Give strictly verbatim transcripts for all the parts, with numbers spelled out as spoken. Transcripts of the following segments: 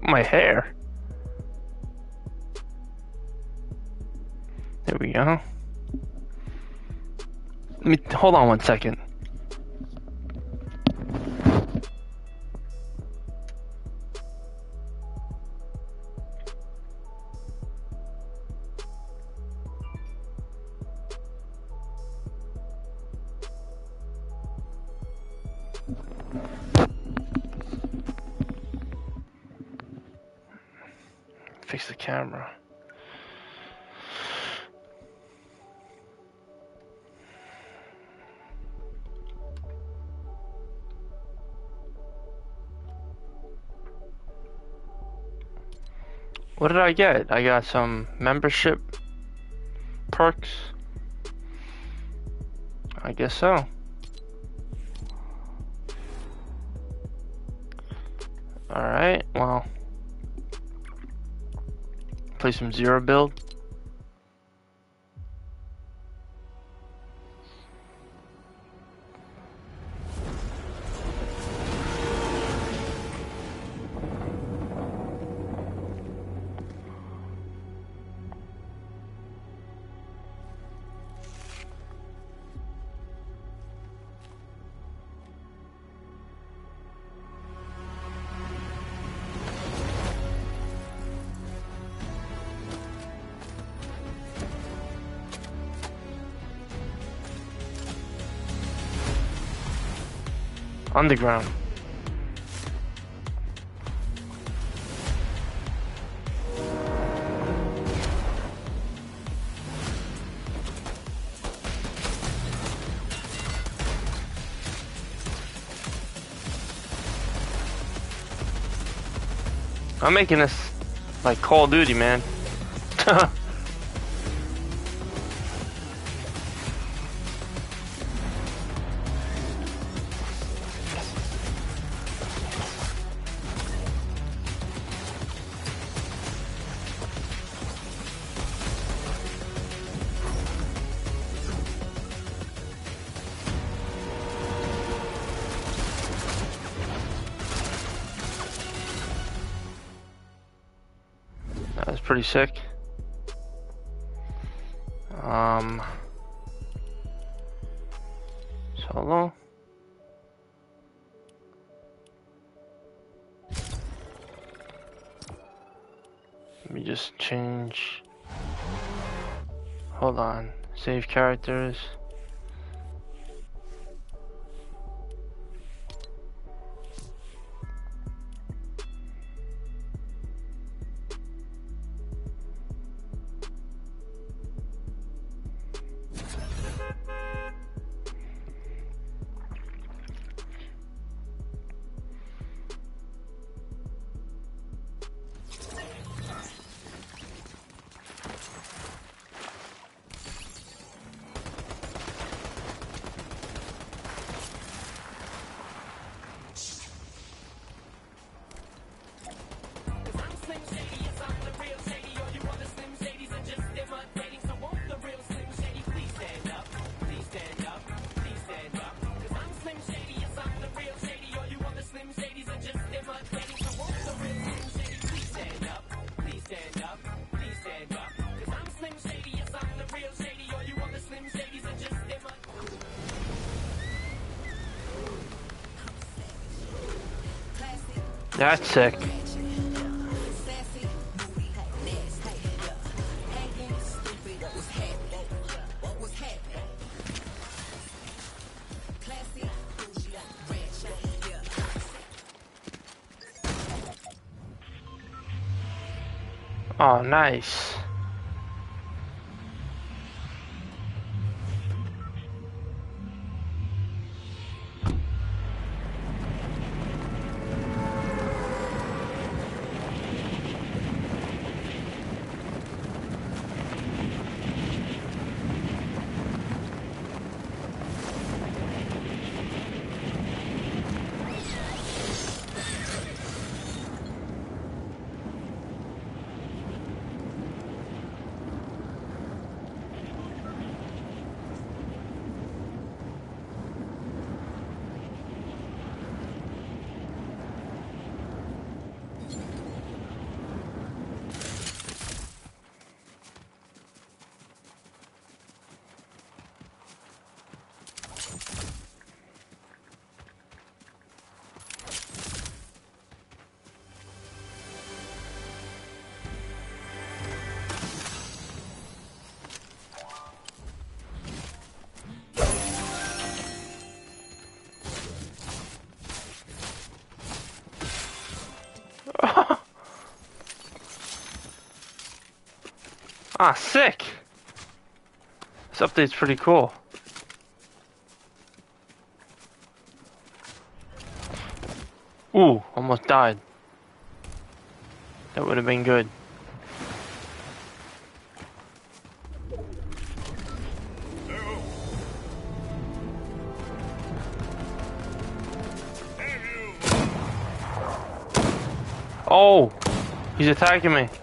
my hair. There we go. Let me hold on one second. Fix the camera. What did I get? I got some membership perks. I guess so. Alright, well. Play some zero build. Underground. I'm making this like Call of Duty, man. Pretty sick. Um, solo. Let me just change. Hold on. Save characters. That's sick. Oh, nice. Ah, sick! This update's pretty cool. Ooh, almost died. That would have been good. Oh! He's attacking me.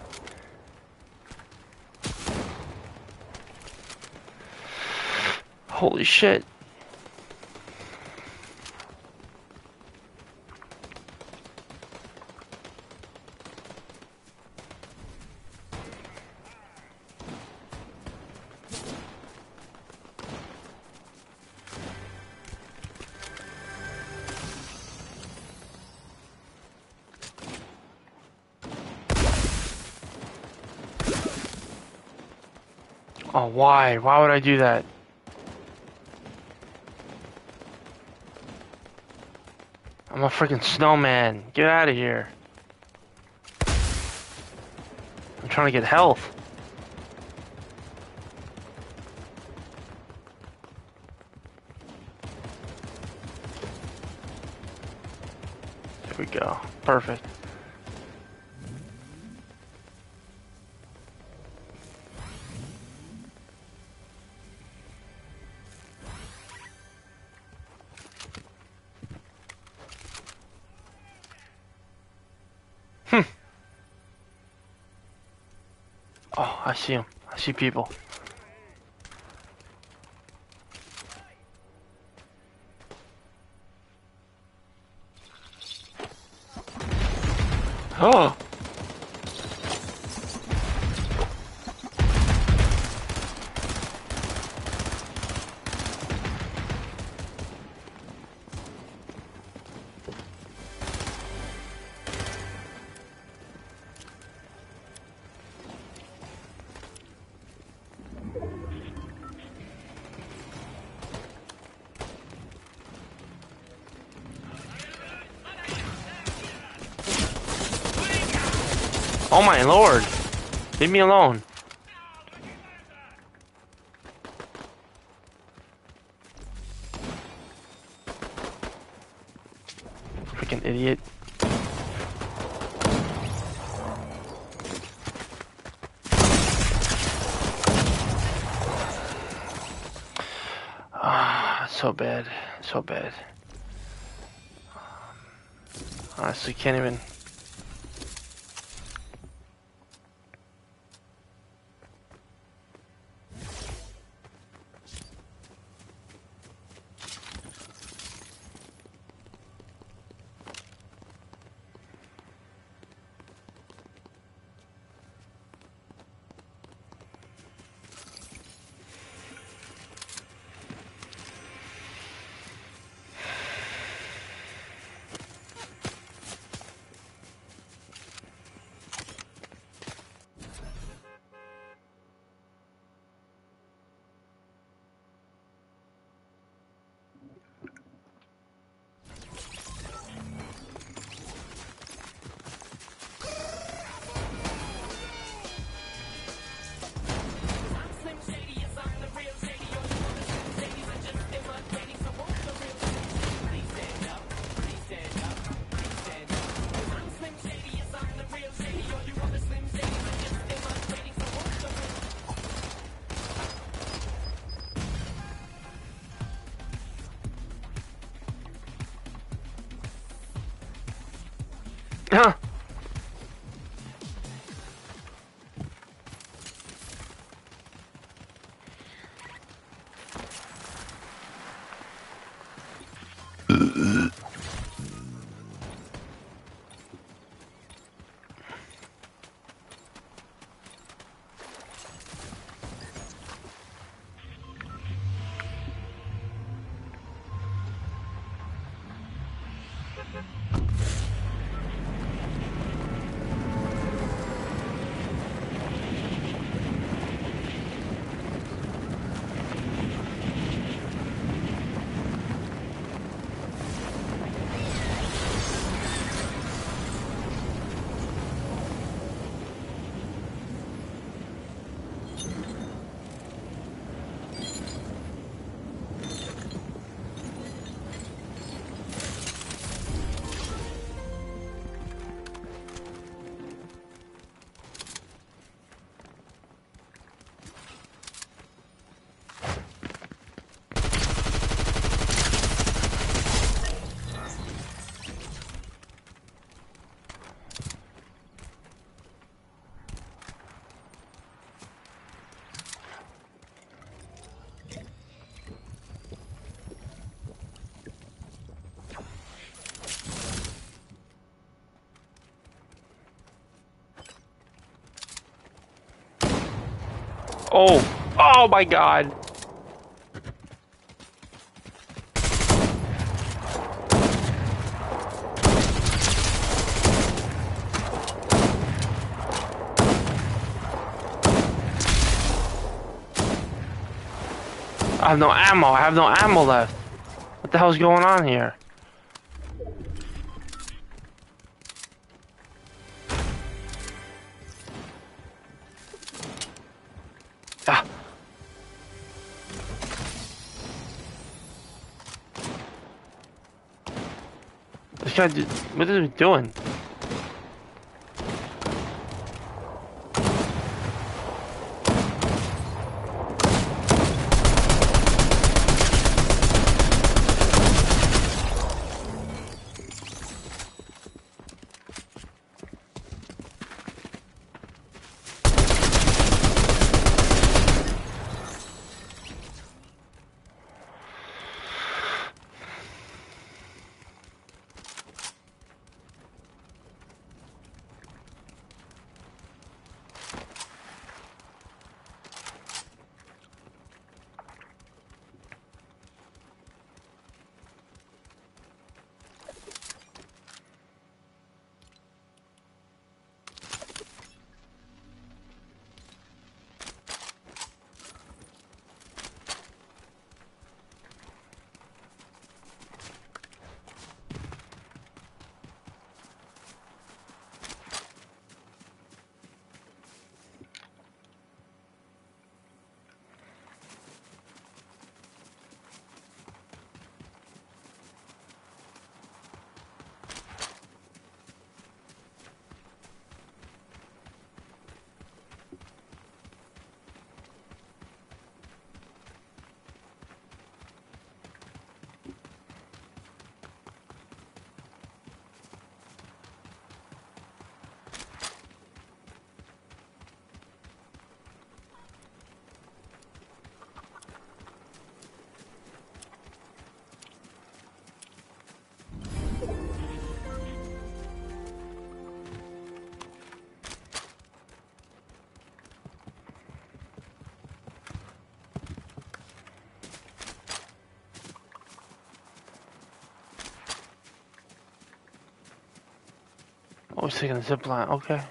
Holy shit. Oh, why? Why would I do that? I'm a freaking snowman. Get out of here. I'm trying to get health. There we go. Perfect. Hmm. Oh, I see him. I see people. Oh! Oh my lord! Leave me alone. Freaking idiot. Ah, so bad. So bad. Honestly, can't even... Huh? Oh, oh my God. I have no ammo. I have no ammo left. What the hell's going on here? Ah. This guy, did, what is he doing? Oh, he's taking a zip line. Okay.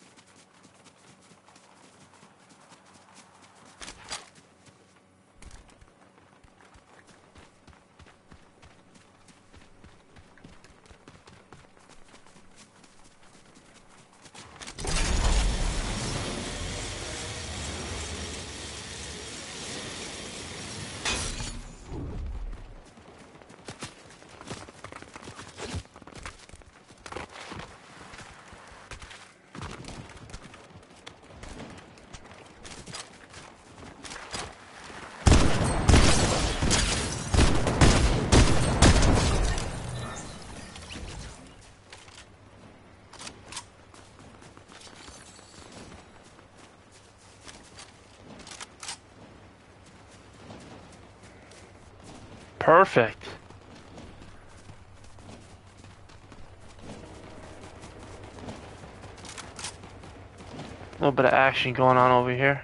Perfect. A little bit of action going on over here.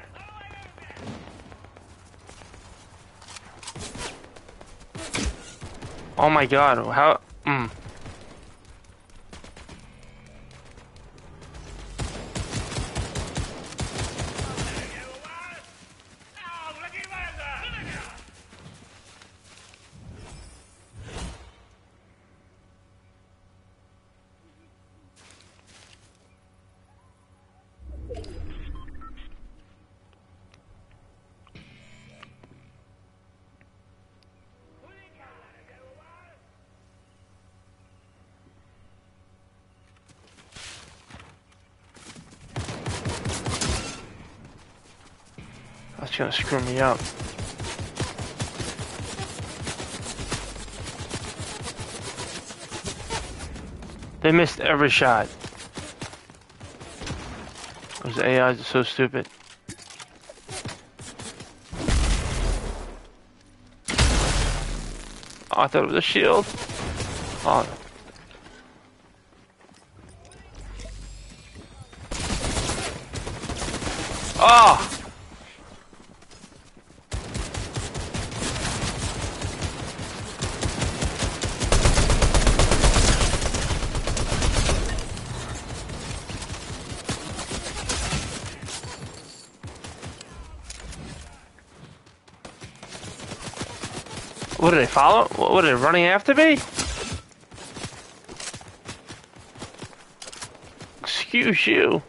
Oh my God, how, mm. That's gonna screw me up. They missed every shot. Those A Is are so stupid. Oh, I thought it was a shield. Oh. Oh! What did they follow? What, what are they running after me? Excuse you.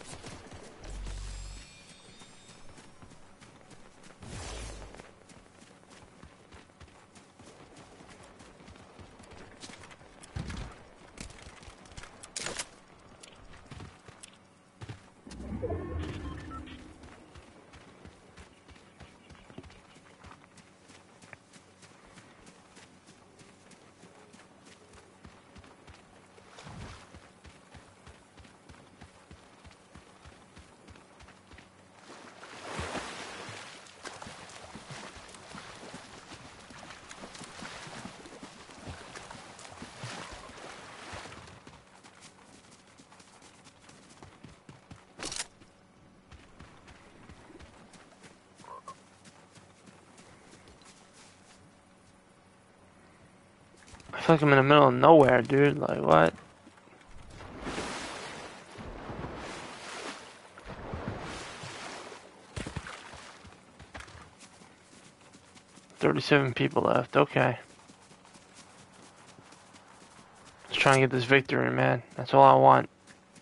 I feel like I'm in the middle of nowhere, dude. Like, what? thirty-seven people left. Okay. Let's try and get this victory, man. That's all I want.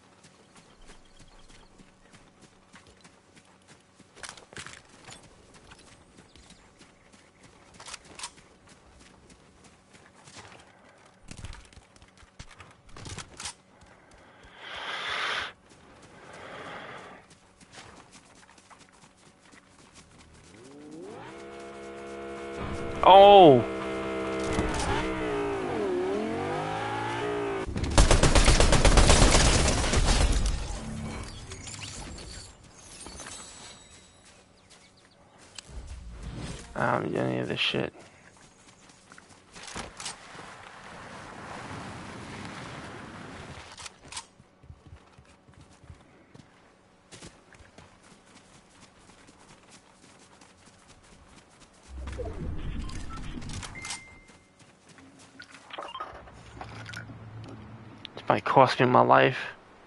Oh! I don't need any of this shit. This might cost me my life.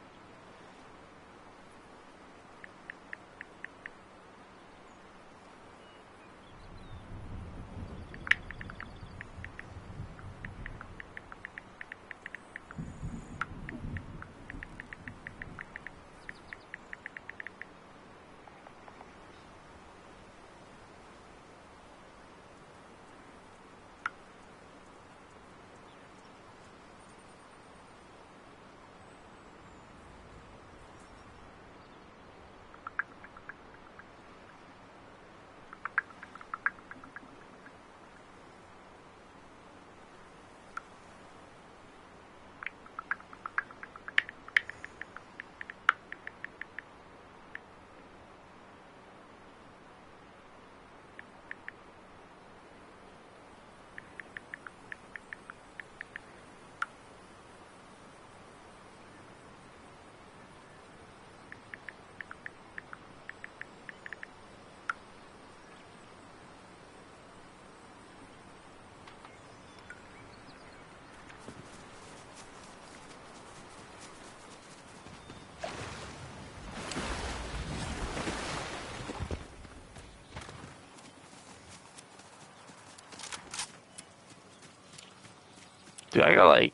Dude, I got like...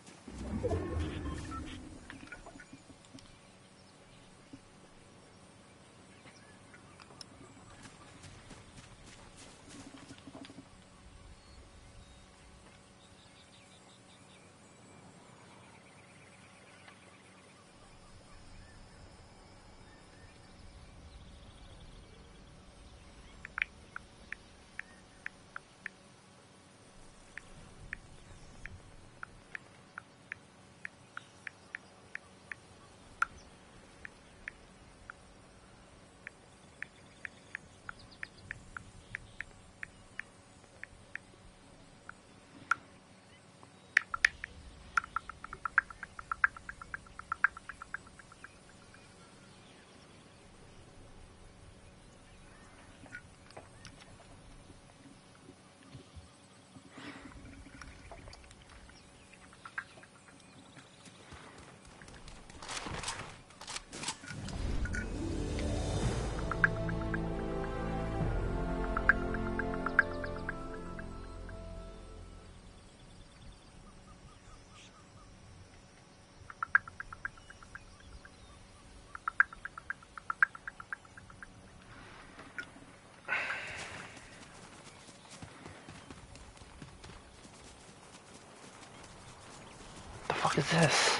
is this?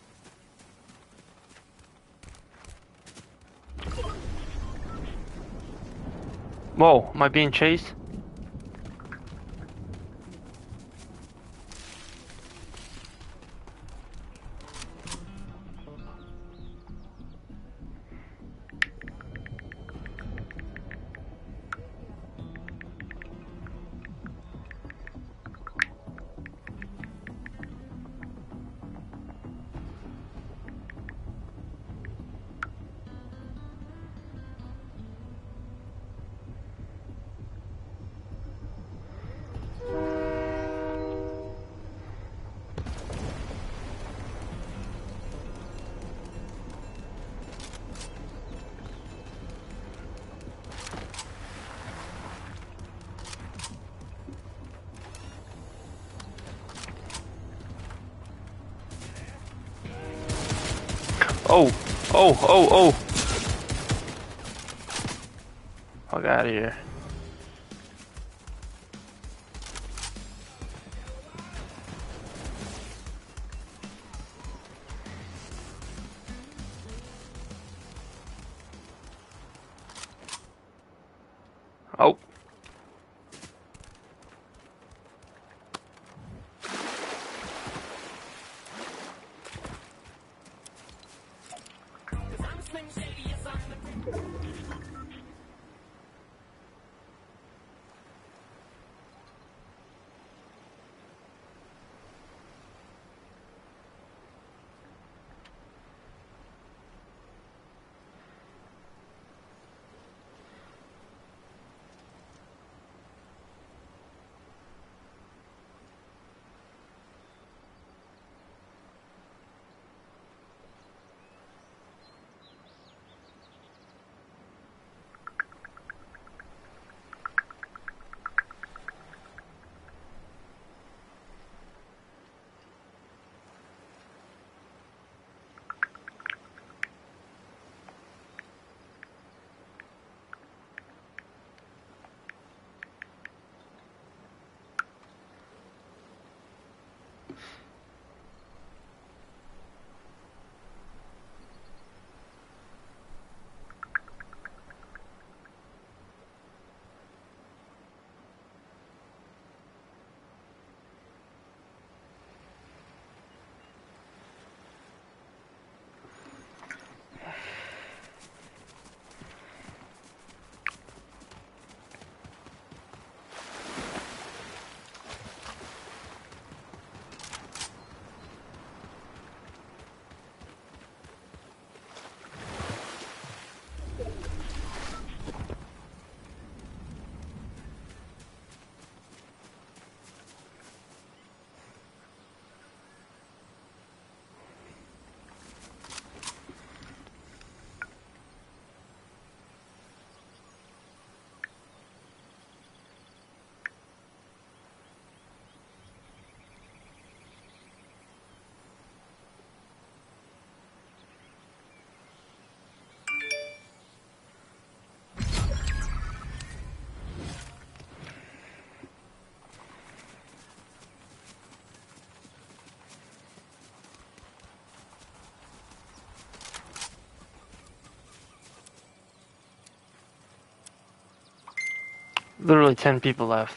Whoa, am I being chased? Oh, oh, oh, oh. Fuck out of here. Oh. Literally ten people left.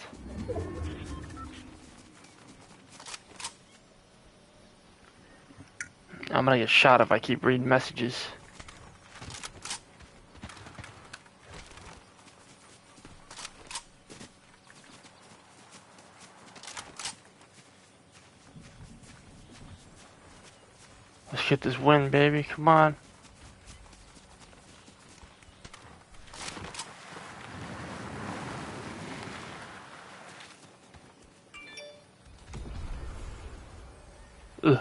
I'm gonna get shot if I keep reading messages. Let's get this win, baby. Come on. Ugh.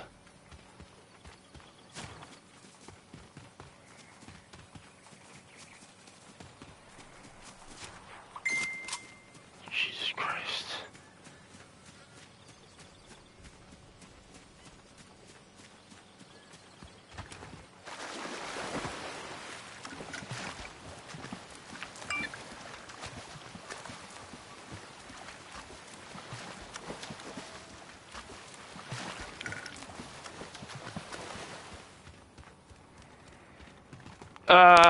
Jesus Christ. Uh.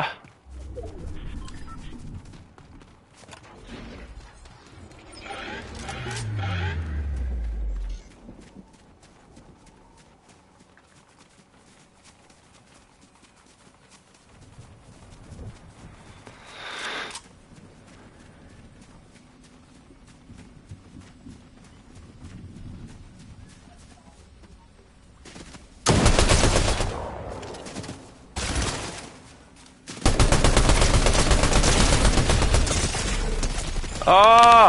Oh!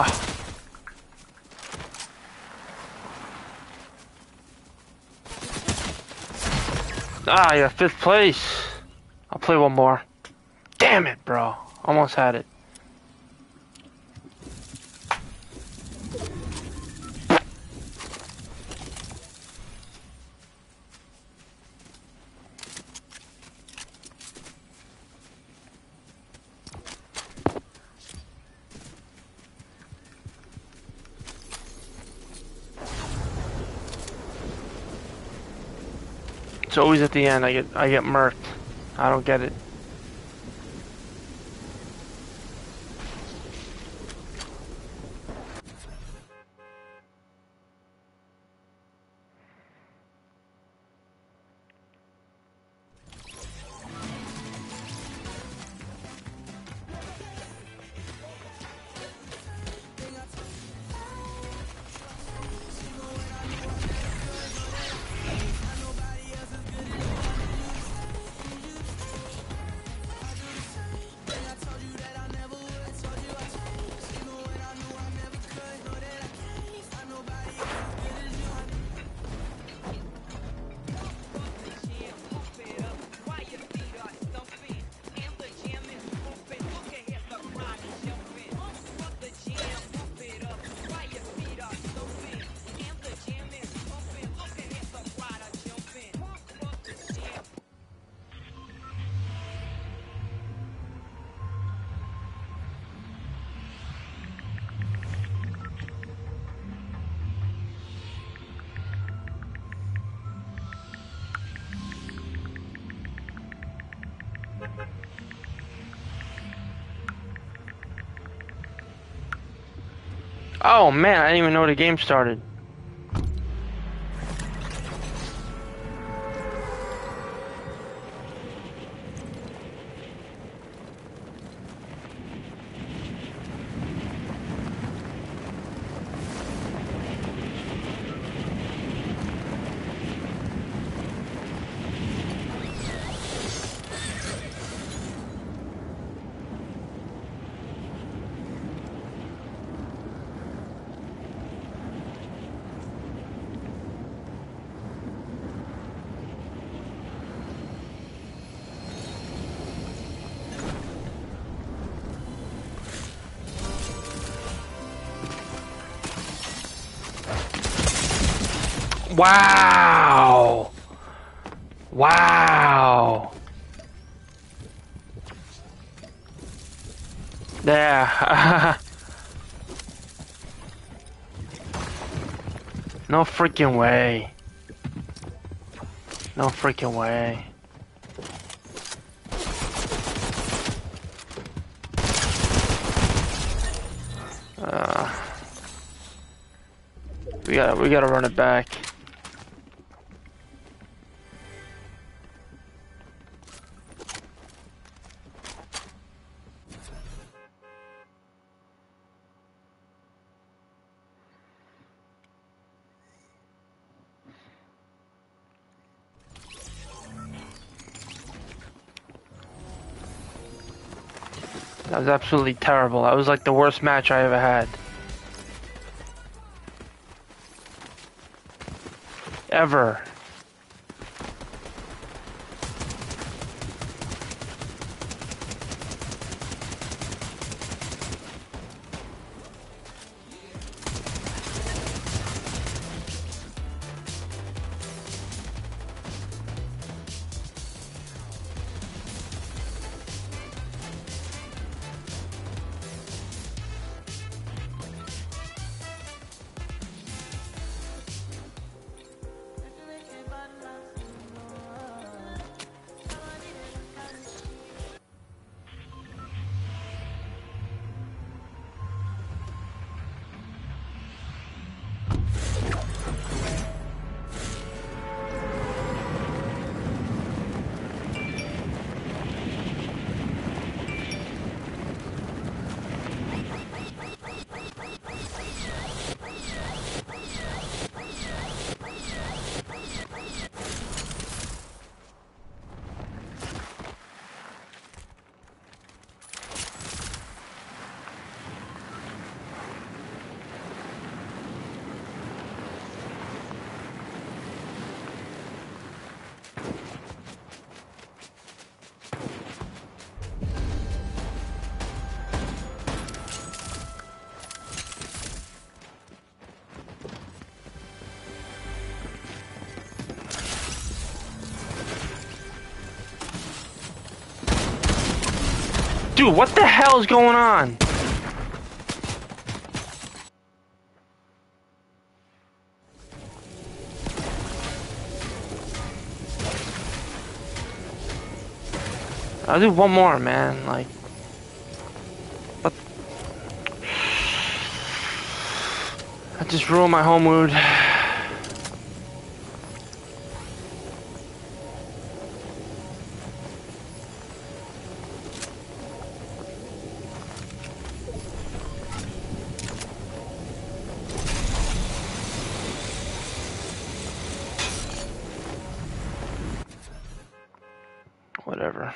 Ah, yeah, fifth place. I'll play one more. Damn it, bro. Almost had it. It's always at the end I get I get murked. I don't get it. Oh man, I didn't even know the game started. Wow! Wow! Yeah. No freaking way. No freaking way. Uh, we gotta, we gotta run it back. That was absolutely terrible. That was like the worst match I ever had. Ever. Dude, what the hell is going on? I'll do one more, man. Like, what? I just ruined my whole mood. Whatever.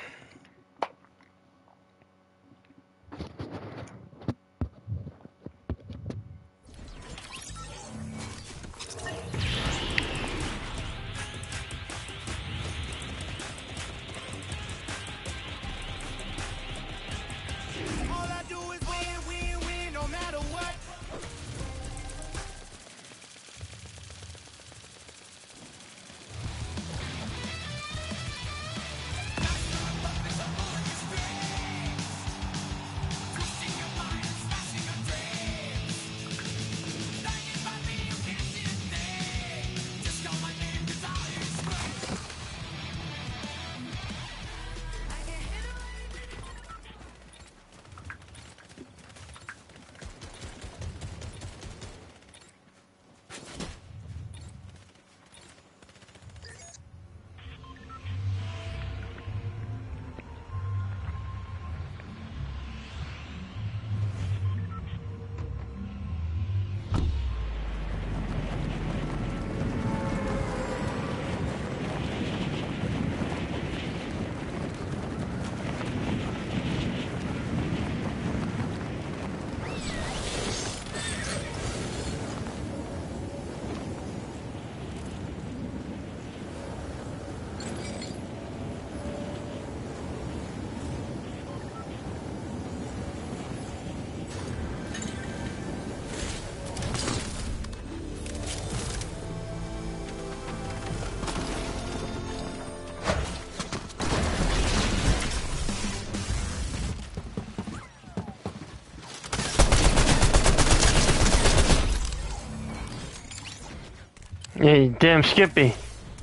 Yeah, you damn Skippy.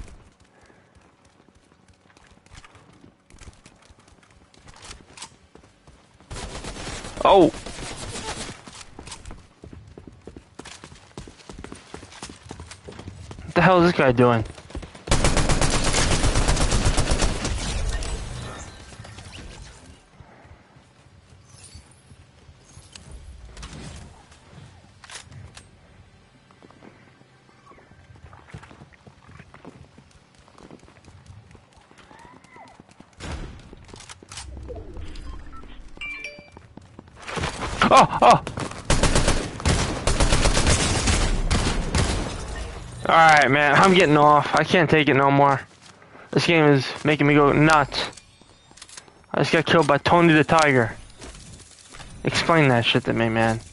Oh. What the hell is this guy doing? Oh, oh! Alright, man, I'm getting off. I can't take it no more. This game is making me go nuts. I just got killed by Tony the Tiger. Explain that shit to me, man.